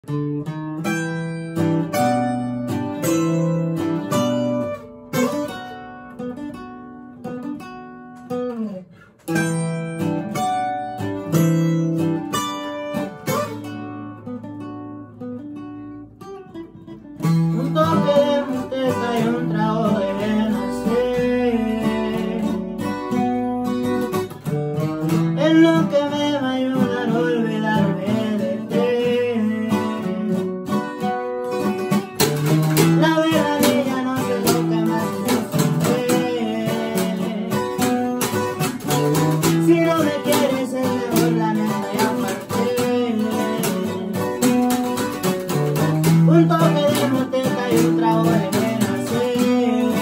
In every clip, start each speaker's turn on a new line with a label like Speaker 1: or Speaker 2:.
Speaker 1: Un toque de manteca y un trago de nacer es lo que me va a ayudar a olvidarme de ti. La verdad ya no sé lo que más me sufre. Si no me quieres es mejor la neta y aparte. Un toque de manteca y un trago de nacer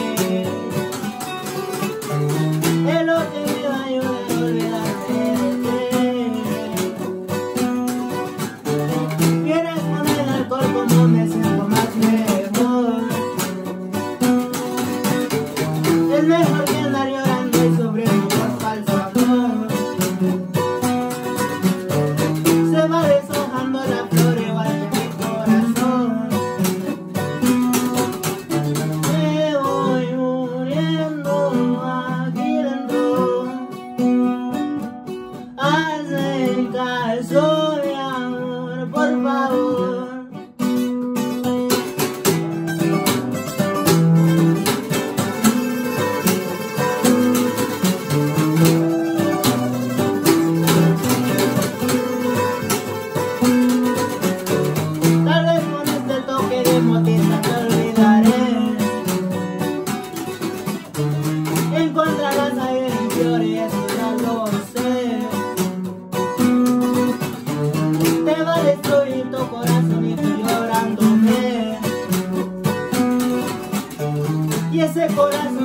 Speaker 1: es lo que me va a ayudar a olvidarme de ti. Quieres poner alcohol como me siento más mejor. Es mejor que andar llorando y sufriendo por falso amor. Se va deshojando la flor igual que mi corazón. Me voy muriendo aquí dentro. Hazme caso, mi amor, por favor. Tal vez con este toque de motita te olvidaré. Encontrarás a alguien peor y eso ya lo sé. Te va a destruir tu corazón y tú llorándome. Y ese corazón